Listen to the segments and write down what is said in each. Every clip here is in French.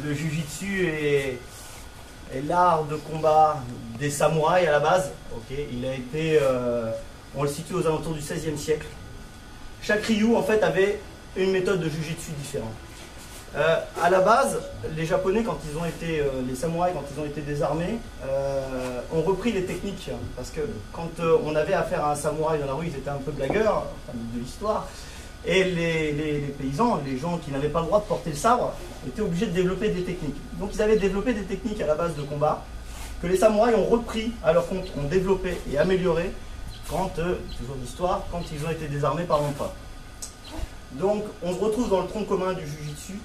le Jiu-Jitsu est l'art de combat des samouraïs à la base. Okay, il a été, on le situe aux alentours du XVIe siècle. Chaque Ryu en fait avait une méthode de Jiu-Jitsu différente. À la base, les Japonais, quand ils ont été, les samouraïs, quand ils ont été désarmés, ont repris les techniques. Parce que quand on avait affaire à un samouraï dans la rue, ils étaient un peu blagueurs, de l'histoire. Et les paysans, les gens qui n'avaient pas le droit de porter le sabre, étaient obligés de développer des techniques. Donc ils avaient développé des techniques à la base de combat, que les samouraïs ont repris à leur compte, ont développé et amélioré, quand, toujours l'histoire, quand ils ont été désarmés par l'empereur. Donc on se retrouve dans le tronc commun du Jiu-Jitsu.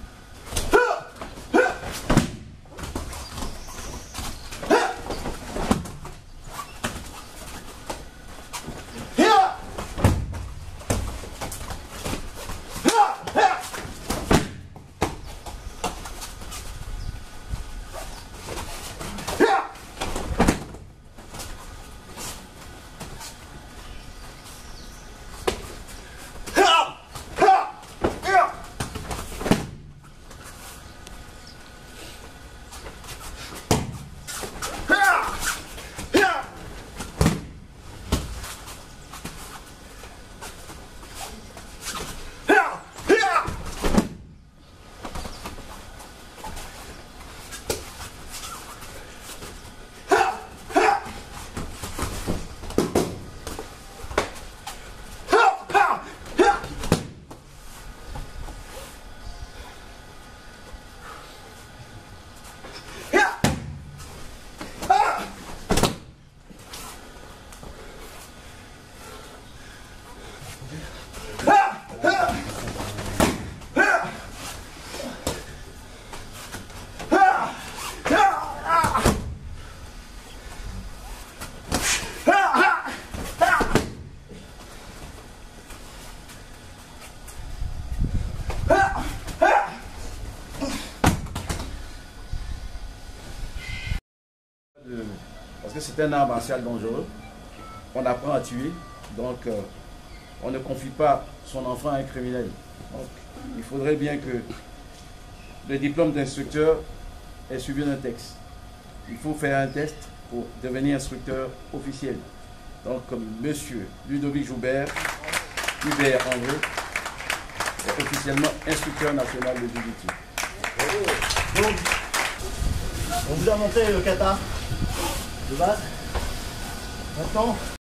Parce que c'est un art martial dangereux. On apprend à tuer, donc on ne confie pas son enfant à un criminel. Donc, il faudrait bien que le diplôme d'instructeur ait suivi d'un texte. Il faut faire un test pour devenir instructeur officiel. Donc, comme monsieur Ludovic Joubert, Hubert André, est officiellement instructeur national de Jiu-Jitsu. Donc, on vous a monté le kata de base. Maintenant,